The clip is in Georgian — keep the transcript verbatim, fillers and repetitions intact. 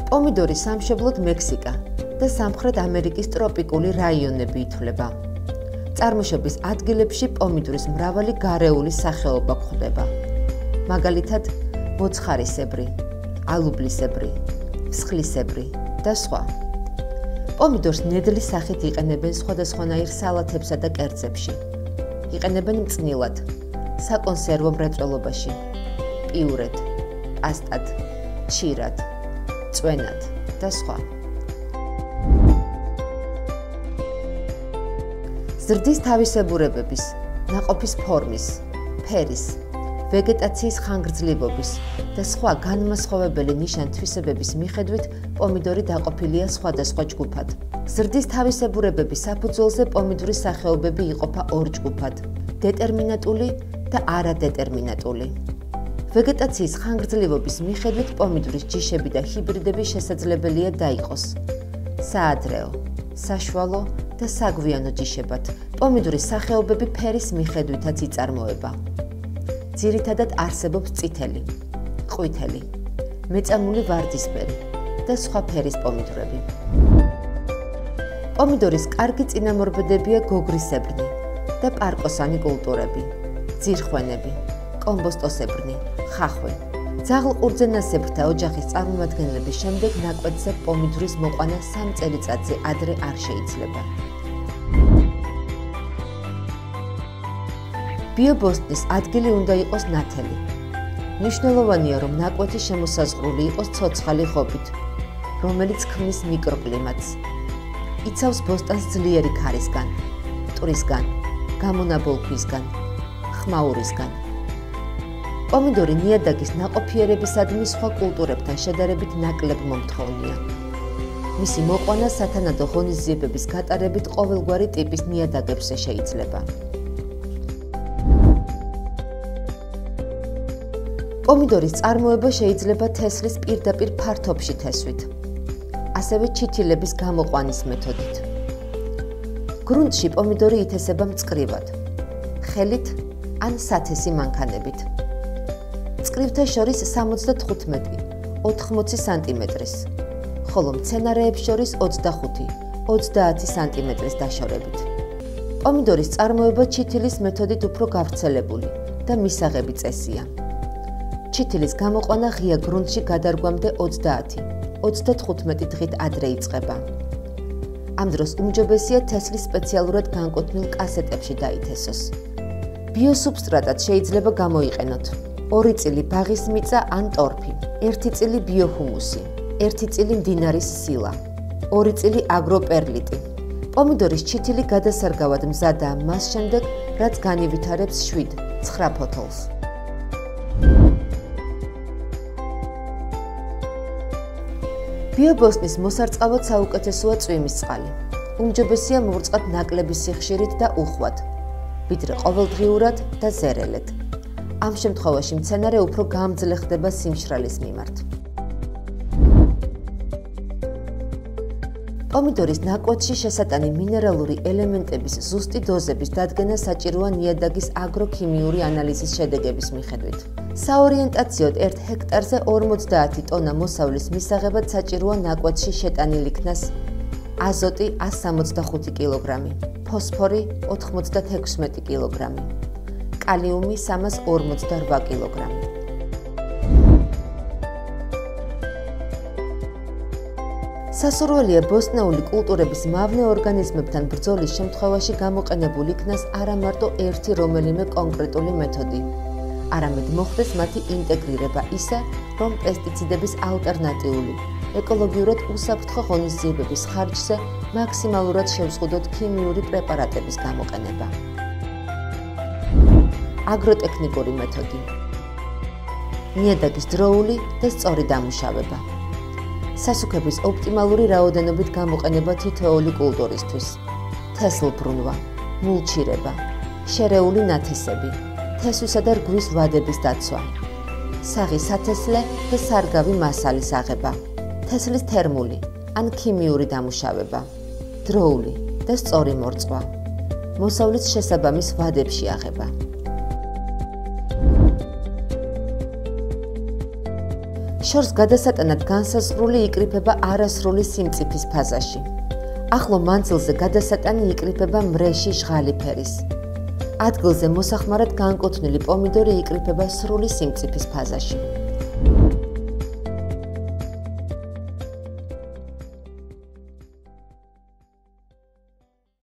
პომიდორის სამშობლოდ მექსიკა და სამხრეთ ამერიკის ტროპიკული რაიონები ითვლება. წარმოშობის ადგილებში პომიდორის მრავალი გარეული სახეობა გვხვდება. მაგალითად, მოცხარისებრი, ალუბლისებრი, მსხლისებრი და სხვა. პომიდორს ნედლი სახით იყენებენ სხვადასხვანაირ სალათებსა და კერძებში. იყენებენ მწნილად, საკონსერვო მრეწველობაში, პიურედ, პასტად, ჩირად, წვენად და სხვა. ზრდის თავისებურებების, ნაყოფის ფორმის, ფერის, ვეგეტაციის ხანგრძლივობის და სხვა განმასხვავებელი ნიშან-თვისებების მიხედვით პომიდორი დაყოფილია სხვადასხვა ჯგუფად. ზრდის თავისებურებების საფუძველზე პომიდორის სახეობები იყოფა ორ ჯგუფად: დეტერმინატული და არადეტერმინატული. ვეგეტაციის ხანგრძლივობის მიხედვით პომიდორის ჯიშები და ჰიბრიდები შესაძლებელია დაიყოს საადრეო, საშუალო და საგვიანო ჯიშებად. პომიდორის სახეობები ფერის მიხედვითაც იწარმოება. ძირითადად არსებობს წითელი, ყვითელი, მეწამული ვარდისფერი და სხვა ფერის პომიდორები. პომიდორის კარგი წინამორბედებია გოგრისებრნი და პარკოსანი კულტურები, ძირხვენები, კომბოსტოსებრნი, ხახვი. ძაღლ ყურძენასებრთა ოჯახის წარმომადგენლების შემდეგ ნაკვეთზე პომიდორის მოყვანა სამ წელიწადზე ადრე არ შეიძლება. ბიობოსტნის ადგილი უნდა იყოს ნათელი. მნიშვნელოვანია, რომ ნაკვეთი შემოსაზღვრული იყოს ცოცხალი ღობით, რომელიც ქმნის მიკროკლიმატს. იცავს ბოსტანს ძლიერი ქარისგან, მტვრისგან, გამონაბოლ ქვისგან, ხმაურისგან. პომიდორი ნიადაგის ნაყოფიერებისადმი სხვა კულტურებთან შედარებით ნაკლებ მომთხოვნია. მისი მოყვანა სათანადო ღონისძიებების გატარებით ყოველგვარი ტიპის ნიადაგებზე შეიძლება. პომიდორის წარმოება შეიძლება თესლის პირდაპირ ფართობში თესვით, ასევე ჩითილების გამოყვანის მეთოდით. გრუნტში პომიდორი ითესება მწკრივად, ხელით ან სათესი მანქანებით. მწკრივთა შორის სამოცდათხუთმეტი ოთხმოცი სანტიმეტრის, ხოლო მცენარეებს შორის ოცდახუთი ოცდაათი სანტიმეტრის დაშორებით. პომიდორის წარმოება ჩითილის მეთოდით უფრო გავრცელებული და მისაღები წესია. ჩითილის გამოყვანა ღია გრუნტში გადარგვამდე ოცდაათი ოცდათხუთმეტი დღით ადრე იწყება. ამ დროს უმჯობესია თესლი სპეციალურად განკუთვნილ კასეტებში დაითესოს. ბიოსუბსტრატად შეიძლება გამოიყენოთ ორი წილი ბაღის მიწა ან ტორფი, ერთი წილი ბიოჰუმუსი, ერთი წილი მდინარის სილა, ორი წილი აგროპერლიტი. პომიდორის ჩითილი გადასარგავად მზადაა მას შემდეგ, რაც განივითარებს შვიდ ცხრა ფოთოლს. ბიობოსტნის მოსარწყავად საუკეთესოა წვიმის წყალი. უმჯობესია მოვრწყათ ნაკლები სიხშირით და უხვად, ვიდრე ყოველდღიურად და ზერელეთ. ამ შემთხვევაში მცენარე უფრო გამძლე ხდება სიმშრალის მიმართ. პომიდორის ნაკვეთში შესატანი მინერალური ელემენტების ზუსტი დოზების დადგენა საჭიროა ნიადაგის აგროქიმიური ანალიზის შედეგების მიხედვით. საორიენტაციოდ ერთ ჰექტარზე ორმოცდაათი ტონა მოსავლის მისაღებად საჭიროა ნაკვეთში შეტანილ იქნას აზოტი ასი სამოცდახუთი კილოგრამი, ფოსფორი ოთხმოცდაექვსმეტი კილოგრამი, კალიუმი სამას ორმოცდარვა კილოგრამი. სასურველია ბოსტნეული კულტურების მავნე ორგანიზმებთან ბრძოლის შემთხვევაში გამოყენებულ იქნას არა მარტო ერთი რომელიმე კონკრეტული მეთოდი, არამედ მოხდეს მათი ინტეგრირება ისე, რომ პესტიციდების ალტერნატიული, ეკოლოგიურად უსაფრთხო ღონისძიებების ხარჯზე მაქსიმალურად შევზღუდოთ ქიმიური პრეპარატების გამოყენება. აგროტექნიკური მეთოდი. ნიადაგის დროული და სწორი დამუშავება. სასუქების ოპტიმალური რაოდენობით გამოყენება თითოეული კულტურისთვის. თესლბრუნვა, მულჩირება, შერეული ნათესები, თესვისა და რგვის ვადების დაცვა, საღი სათესლე და სარგავი მასალის აღება, თესლის თერმული ან ქიმიური დამუშავება, დროული და სწორი მორწვა, მოსავლის შესაბამის ვადებში აღება. შორს გადასატანად განსაზღვრული იკრიფება არასრული სიმწიფის ფაზაში. ახლო მანძილზე გადასატანი იკრიფება მრეში ჟღალი ფერის. ადგილზე მოსახმარად განკუთვნილი პომიდორი იკრიფება სრული სიმწიფის ფაზაში.